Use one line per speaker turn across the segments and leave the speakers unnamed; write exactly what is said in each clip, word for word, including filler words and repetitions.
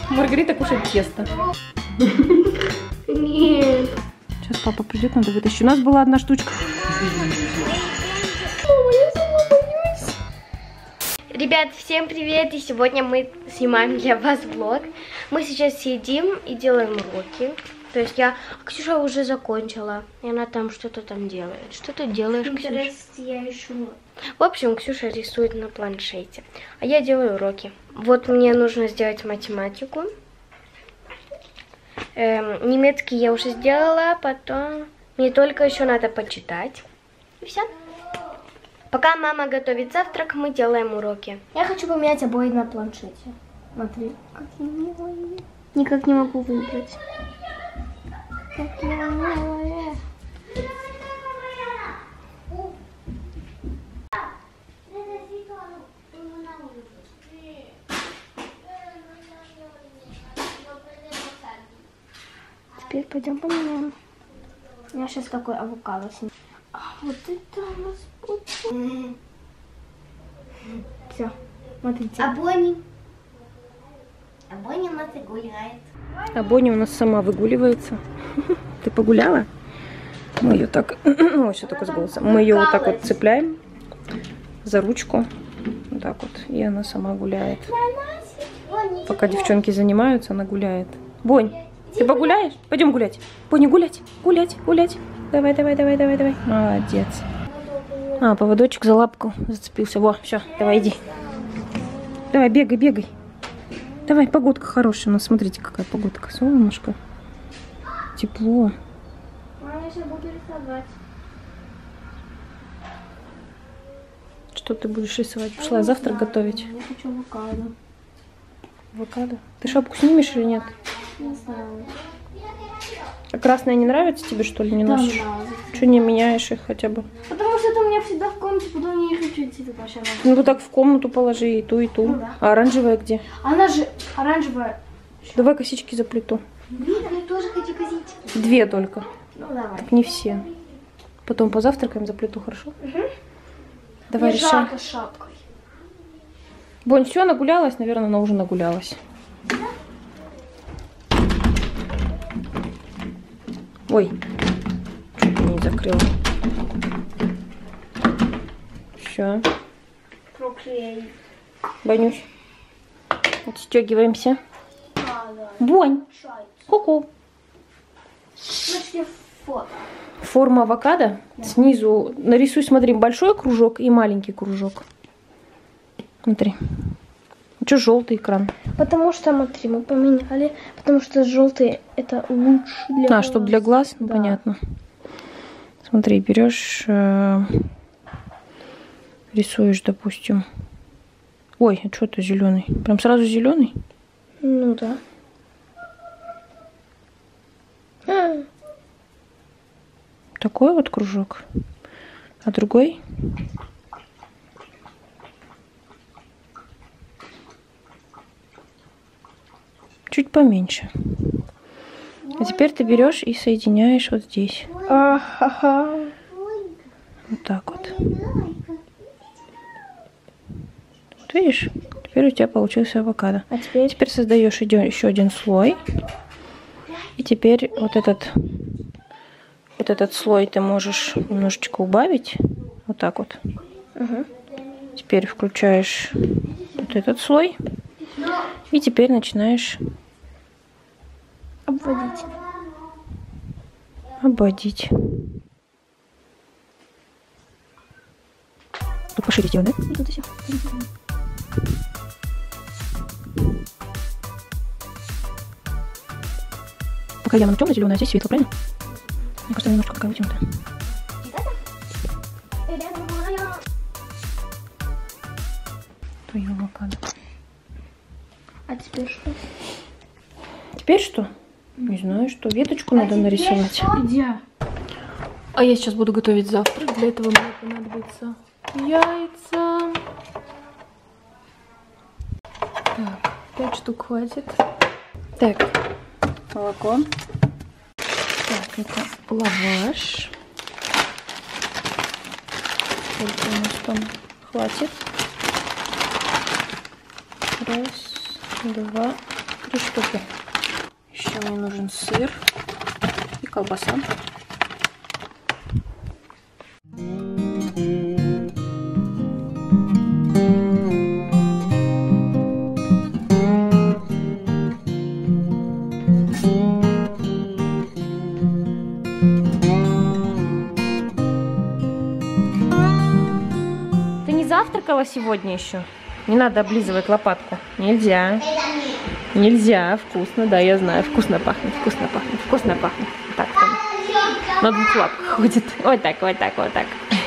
Маргарита кушает тесто.
Нет.
Сейчас папа придет, надо вытащить. У нас была одна штучка.
Ребят, всем привет! И сегодня мы снимаем для вас влог. Мы сейчас сидим и делаем уроки. То есть я... Ксюша уже закончила. И она там что-то там делает. Что ты делаешь, Ксюша?
Я ищу.
В общем, Ксюша рисует на планшете. А я делаю уроки. Вот мне нужно сделать математику. Эм, немецкий я уже сделала. Потом мне только еще надо почитать. И все. Пока мама готовит завтрак, мы делаем уроки.
Я хочу поменять обои на планшете. Смотри, какие милые. Никак не могу выбрать. Какие милые. Теперь пойдем поменяем. У меня сейчас такой авокадо. А вот это у нас будет. Все, смотрите.
А Бонни? А Бонни у нас и гуляет.
А Бонни у нас сама выгуливается. Ты погуляла? Мы ее так... Ой, все только с голосом. Мы ее вот так вот цепляем за ручку. Вот так вот. И она сама гуляет. Пока девчонки занимаются, она гуляет. Бонь, ты погуляешь? Пойдем гулять. Бонни, гулять, гулять, гулять. Давай, давай, давай, давай, давай. Молодец. А, поводочек за лапку зацепился. Во, все, давай, иди. Давай, бегай, бегай. Давай, погодка хорошая. У нас, смотрите, какая погодка. Солнышко. Тепло.
Мама, я сейчас буду рисовать.
Что ты будешь рисовать? Пошла я завтрак готовить.
Я хочу авокадо.
Авокадо. Ты шапку снимешь или нет?
Не знаю.
А красная не нравится тебе, что ли, не носишь? Что не меняешь их хотя бы?
Потому что это у меня всегда в комнате, потом я не хочу идти туда.
Ну вот так в комнату положи и ту, и ту.
Ну, да.
А оранжевая где?
Она же оранжевая.
Давай косички заплету.
Блин, я тоже хочу косички.
Две только.
Ну давай.
Так не все. Потом позавтракаем, заплету, хорошо?
Угу.
Давай,
Мне
решай.
жарко с шапкой.
Бонь, все, нагулялась? Наверное, она уже нагулялась. Ой, чуть не закрыла. Все.
Проклей.
Бонюсь. Отстегиваемся.
А, да.
Бонь,
Шайка.
ку-ку.
Значит, я фото.
Форма авокадо. Да. Снизу нарисуй, смотри, большой кружок и маленький кружок. Смотри. Что желтый экран?
Потому что, смотри, мы поменяли. Потому что желтый это лучше для
А,
глаз.
чтобы для глаз? Ну,
да.
Понятно. Смотри, берешь, э, рисуешь, допустим. Ой, а что это зеленый? Прям сразу зеленый?
Ну да. А.
Такой вот кружок. А другой? Чуть поменьше. А теперь ты берешь и соединяешь вот здесь.
А-ха-ха.
Вот так вот. Вот видишь? Теперь у тебя получился авокадо.
А теперь?
Теперь создаешь еще один слой. И теперь вот этот, вот этот слой ты можешь немножечко убавить. Вот так вот.
Угу.
Теперь включаешь вот этот слой. И теперь начинаешь
Обводить.
обводить. Тут пошире сделай, да?
И тут еще.
Пока я на темно-зеленая, а здесь светло, правильно? Мне кажется, немножко какая вытянутая. Твое авокадо.
А теперь что?
Теперь что? Не знаю, что. Веточку надо нарисовать.
Где?
А я сейчас буду готовить завтрак. Для этого мне понадобится яйца. Так, пять штук хватит. Так, молоко. Так, это лаваш. Сколько у нас там хватит? Раз, два, Три штуки. Еще мне нужен сыр и колбаса. Ты не завтракала сегодня еще? Не надо облизывать лопатку. Нельзя. Нельзя. Вкусно, да, я знаю. Вкусно пахнет, вкусно пахнет, вкусно пахнет. Так, там. На двух лапках ходит. Вот так, вот так, вот так.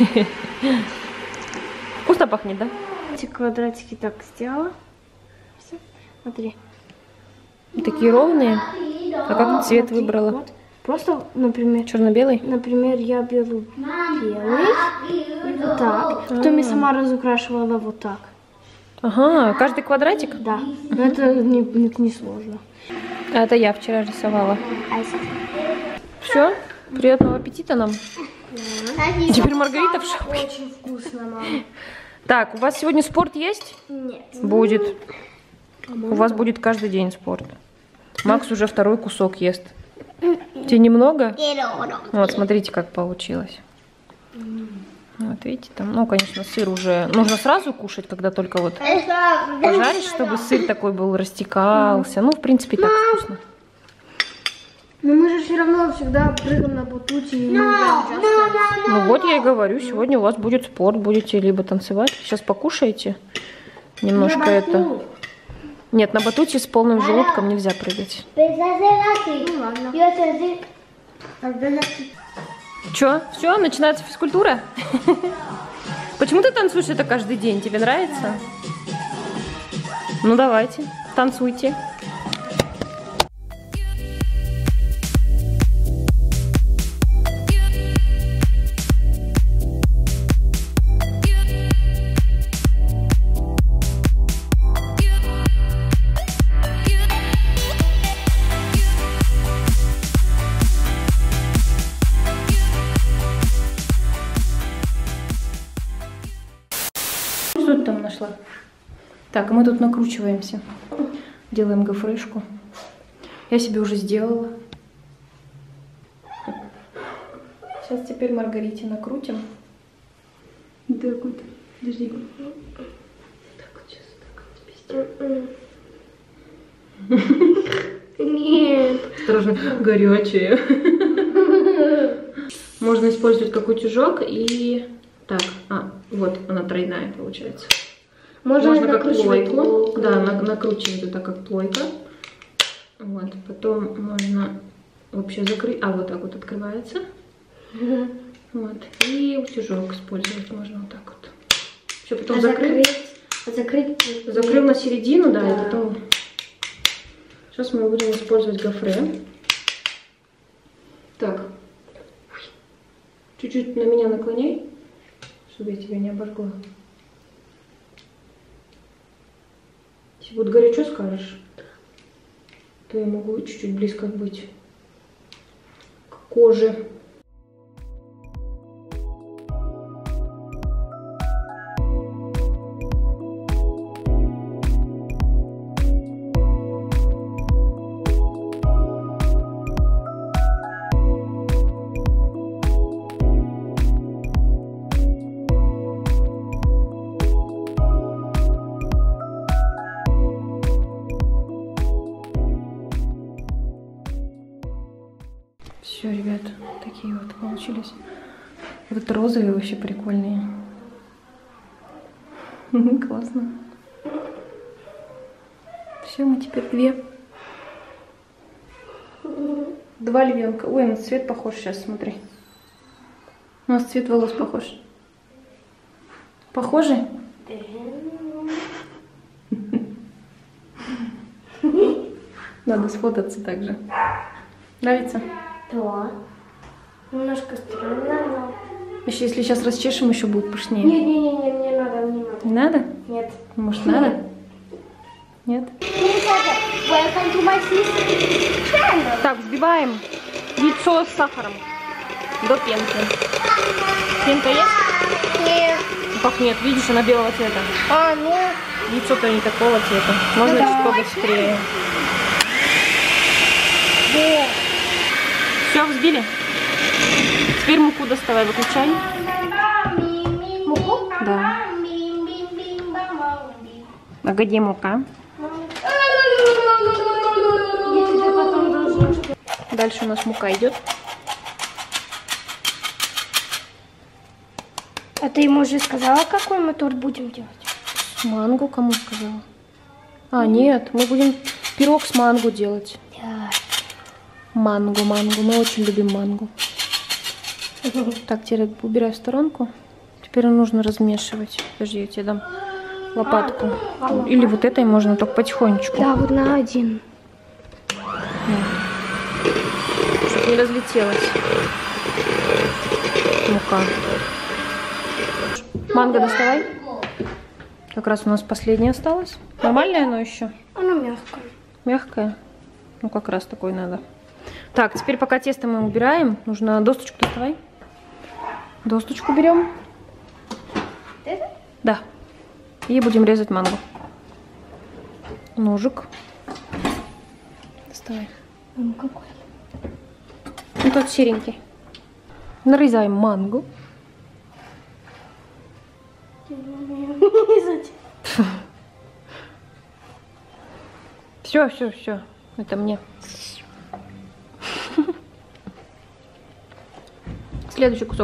Вкусно пахнет, да?
Эти квадратики так сделала. Все, смотри.
Такие ровные. А как ты цвет
Смотри,
выбрала?
вот. Просто, например,
Черно-белый?
например, я беру белый и вот так. Потом я сама разукрашивала вот так.
Ага, каждый квадратик?
Да, но это не, не, не сложно.
А это я вчера рисовала. Все? Приятного аппетита нам. Теперь Маргарита в шоке.
Очень вкусно, мама.
Так, у вас сегодня спорт есть?
Нет.
Будет. У вас будет каждый день спорт. Макс уже второй кусок ест. Тебе немного? Вот, смотрите, как получилось. Вот, видите, там, ну, конечно, сыр уже нужно сразу кушать, когда только вот пожаришь, чтобы сыр такой был, растекался. Ну, в принципе, так вкусно.
Но мы же все равно всегда прыгаем на батуте и не участвуем.
Ну, вот я и говорю, сегодня у вас будет спорт, будете либо танцевать. Сейчас покушаете немножко это. Нет, на батуте с полным желудком нельзя прыгать.
Ну ладно.
Че, все, начинается физкультура? Почему ты танцуешь это каждый день? Тебе нравится? Ну давайте, танцуйте. Что ты там нашла? Так, а мы тут накручиваемся. Делаем гофрышку. Я себе уже сделала. Сейчас теперь Маргарите накрутим. Так вот, подожди. Так вот сейчас, так вот,
Нет.
осторожно, горячее. Можно использовать какой утюжок и... Так, а, вот она тройная получается.
Можно,
Можно как
накручивать
плойку.
плойку.
Да, на, накручивать это как плойка. Вот, потом можно вообще закрыть. А, вот так вот открывается.
Угу.
Вот. И утюжок использовать можно вот так вот. Все, потом
А
закрыть.
закрыть, закрыть.
Закрыл на середину, да,
Да.
и потом. Сейчас мы будем использовать гофре. Так. Чуть-чуть на меня наклоняй, чтобы я тебя не обожгла. Если будет горячо, скажешь, то я могу чуть-чуть близко быть к коже. Все, ребят, такие вот получились. Вот это розовые вообще прикольные. Классно. Все, мы теперь две. Два львенка. Ой, на цвет похож сейчас, смотри. У нас цвет волос похож. Похожи? Надо сфотаться также. Нравится?
Да. Немножко странно, но...
Еще если сейчас расчешем, еще будет пышнее.
Не-не-не, мне надо, мне надо.
Не надо?
Нет.
Может, надо? Нет?
Welcome to my sister's channel.
Так, взбиваем яйцо с сахаром до пенки. Пенка есть?
Нет.
Как нет? Видишь, она белого цвета.
А, ну...
Яйцо-то не такого цвета. Можно
Ну,
чуть
давай.
побыстрее. Все, взбили? Теперь муку доставай, выключай.
Муку?
Да. А где мука? Дальше у нас мука идет.
А ты ему уже сказала, какой мы торт будем делать?
Манго кому сказала? А, нет, мы будем пирог с манго делать.
Да.
Манго, манго. Мы очень любим манго. Так, теперь убираю в сторонку. Теперь нужно размешивать. Подожди, я тебе дам лопатку. Или вот этой можно, только потихонечку.
Да, вот на один.
Чтобы не разлетелась мука. Манго доставай. Как раз у нас последнее осталось. Нормальное оно еще?
Оно мягкое.
Мягкое? Ну, как раз такой надо. Так, теперь пока тесто мы убираем, нужно досточку доставай. Досточку берем.
Это?
Да. И будем резать манго. Ножик. Доставай.
Ну, какой?
Ну, тот серенький. Нарезаем манго. Все, все, все. Это мне. Следующий кусок.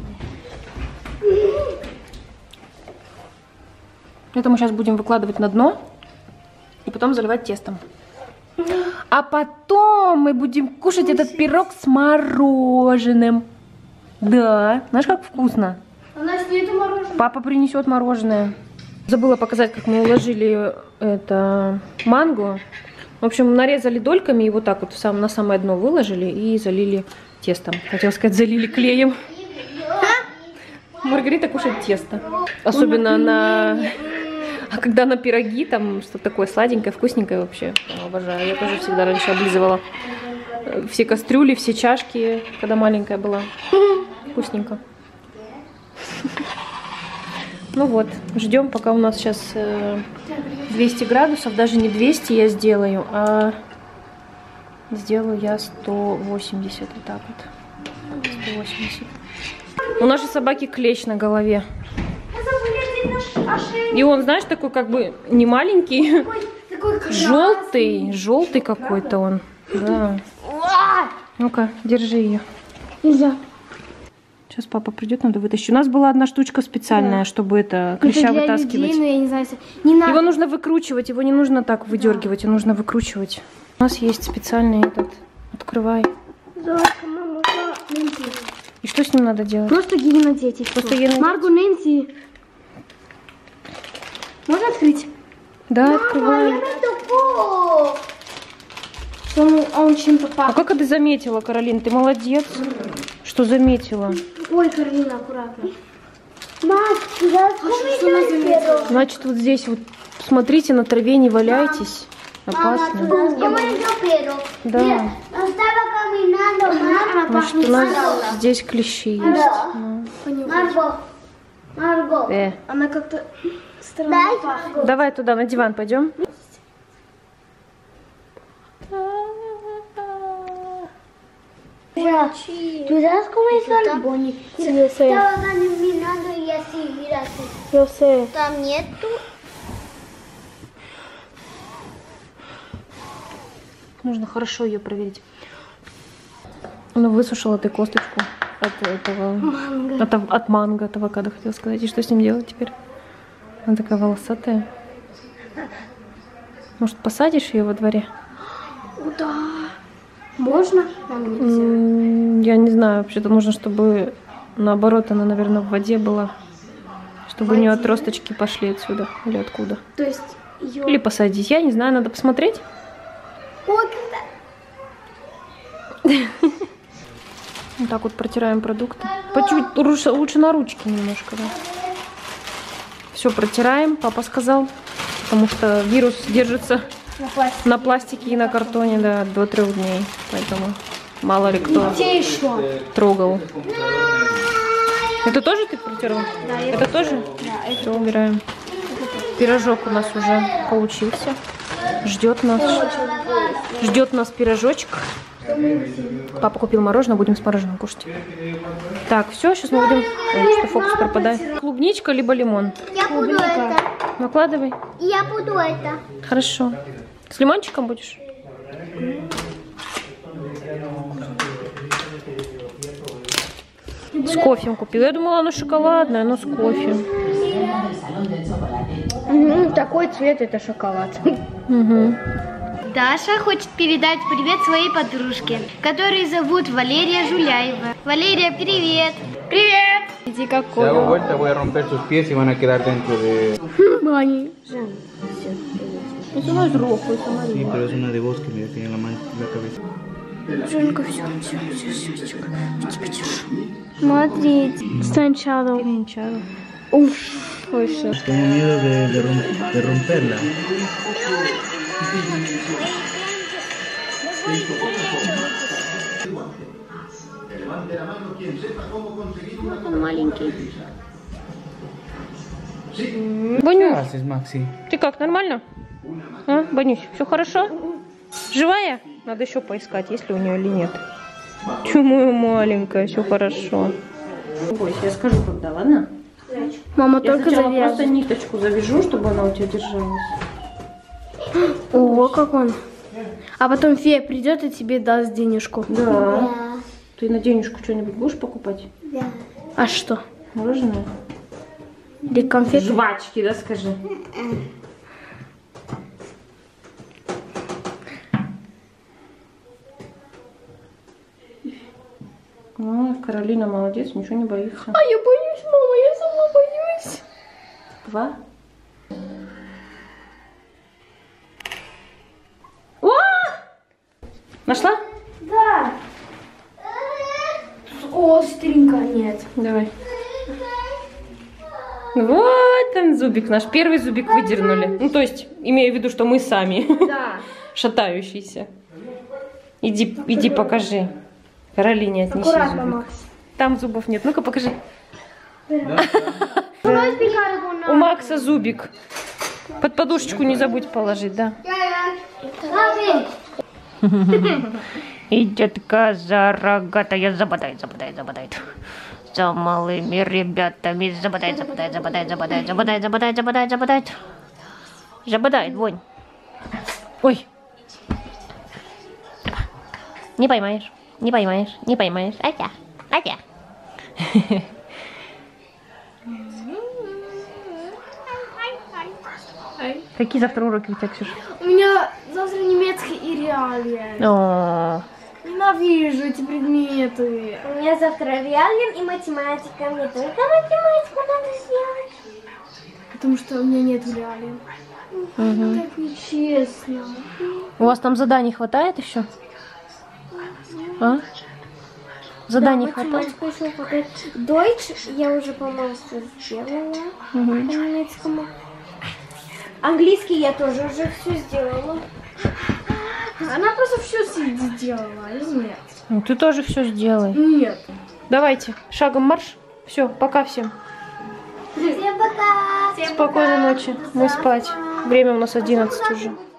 Это мы сейчас будем выкладывать на дно и потом заливать тестом. А потом мы будем кушать этот пирог с мороженым. Да, знаешь, как вкусно?
У нас нету мороженого.
Папа принесет мороженое. Забыла показать, как мы уложили это манго. В общем, нарезали дольками и вот так вот сам, на самое дно выложили и залили тестом. Хотела сказать, залили клеем. Маргарита кушает тесто. Особенно на... А когда на пироги, там что-то такое сладенькое, вкусненькое вообще. Обожаю. Я тоже всегда раньше облизывала все кастрюли, все чашки, когда маленькая была. Вкусненько. Ну вот, ждем, пока у нас сейчас двести градусов, даже не двести я сделаю, а сделаю я сто восемьдесят, вот так вот. сто восемьдесят. У нашей собаки клещ на голове. И он, знаешь, такой как бы не маленький, желтый, желтый какой-то он. Да. Ну-ка, держи ее.
Нельзя.
Сейчас папа придет, надо вытащить. У нас была одна штучка специальная, да, чтобы это клеща
это для
вытаскивать.
людей, но я не знаю, не надо.
Его нужно выкручивать, его не нужно так выдергивать, да, его нужно выкручивать. У нас есть специальный этот. Открывай.
Золотко, мама, Нэнси.
И что с ним надо делать?
Просто гель надеть.
Просто гель надеть?
Марго, Нэнси. Можно открыть?
Да, открывай.
Он, он чем-то
А
пахнет.
как ты заметила, Каролин? Ты молодец, что заметила.
Ой, Каролина, аккуратно. Мам, я заметила.
Значит, вот здесь вот, смотрите, на траве не валяйтесь. Опасно. Да. Значит, у нас здесь клещи есть.
Марго, Марго.
Э.
Она как-то странно пахнет.
Давай туда, на диван пойдем.
¿Tú sabes cómo es el boni? Sí, yo sé. Estaba caminando y así, mira así. Yo sé. También tú.
Нужно хорошо ее проверить. Она высушила ты косточку от этого...
Манго.
От, от манго, от авокадо, хотела сказать. И что с ним делать теперь? Она такая волосатая. Может, посадишь ее во дворе?
Да. Можно? Нам нельзя.
Я не знаю, вообще-то нужно, чтобы наоборот она, наверное, в воде была. Чтобы у нее отросточки пошли отсюда. Или откуда.
То есть ее...
Или посадить. Я не знаю, надо посмотреть.
Ой, когда...
Вот так вот протираем продукты. По чуть лучше на ручке немножко, да. Все протираем, папа сказал. Потому что вирус держится
На пластике.
на пластике и на картоне, да, до трех дней. Поэтому мало ли кто
Где еще?
трогал. Это тоже ты протерла?
Да, я
Это тоже?
Да, это...
Все, убираем. Пирожок у нас уже получился. Ждет нас. Ждет нас пирожочек. Папа купил мороженое, будем с мороженым кушать. Так, все, сейчас мы будем... Ой, что фокус пропадает. Клубничка либо лимон?
Я буду это.
Накладывай.
Я буду это.
Хорошо. С лимончиком будешь? С кофе купила. Я думала, оно шоколадное, но с кофе.
Ну, такой цвет это шоколад.
Угу.
Даша хочет передать привет своей подружке, которую зовут Валерия Жуляева. Валерия, привет! Привет! Иди как
Si hago vuelta voy a romper sus pies y van a quedar dentro de...
Мани.
Это у нас рухлый, смотри.
Sí, pero es una de bosque, mira, tiene la, man... la cabeza.
Женька, все, все, все, все, я тебя держу. Смотрите, сначала. Уф, ой, все.
Tengo miedo de, de, rom... de romperla.
Вот он маленький.
¿Qué
Банюш,
haces, Maxi?
ты как, нормально? А, Банюш, все хорошо? Живая? Надо еще поискать, есть ли у нее или нет. Чему маленькая, все хорошо. Не бойся, я скажу, когда, ладно?
Мама
Я
только
сначала
завязывает.
просто ниточку завяжу, чтобы она у тебя держалась.
Ого, как он. А потом фея придет и тебе даст денежку.
Да. Ты на денежку что-нибудь будешь покупать?
Да.
А что?
Мороженое?
Или конфеты?
Жвачки, да, скажи. Ну, Каролина молодец, ничего не боится.
А я боюсь, мама, я сама боюсь.
Два. О! Нашла?
Да. Остренько, нет.
Давай. Вот он, зубик наш. Первый зубик выдернули. Ну, то есть, имею в виду, что мы сами.
Да.
Шатающийся. Иди, иди покажи. Каролине отнеси
Аккуратно,
зубик.
Макс.
Там зубов нет. Ну-ка покажи.
У
У Макса зубик. Под подушечку не забудь положить, да? Идет коза рогатая, забодает, забодает, забодает. За малыми ребятами забодает, забодает, забодает, забодает, забодает, забодает, забодает, забодает. Забодает, вонь. Ой. Не поймаешь, не поймаешь, не поймаешь. Атя, атя. Какие завтра уроки у тебя, Ксюша?
У меня завтра немецкий и реалия.
О,
Ненавижу эти предметы.
У меня завтра реален и математика. Мне только математику надо сделать.
Потому что у меня нет реалия.
угу.
Так нечестно.
У вас там заданий хватает еще? А? Заданий
Да,
хватает?
математику еще хватает. Deutsch я уже, по-моему, сделала. По немецкому. Английский я тоже уже все сделала.
Она просто все сделала, или нет?
Ну, ты тоже все сделай.
Нет.
Давайте, шагом марш. Все, пока всем.
Всем пока!
Спокойной ночи. Мы спать. Время у нас одиннадцать уже.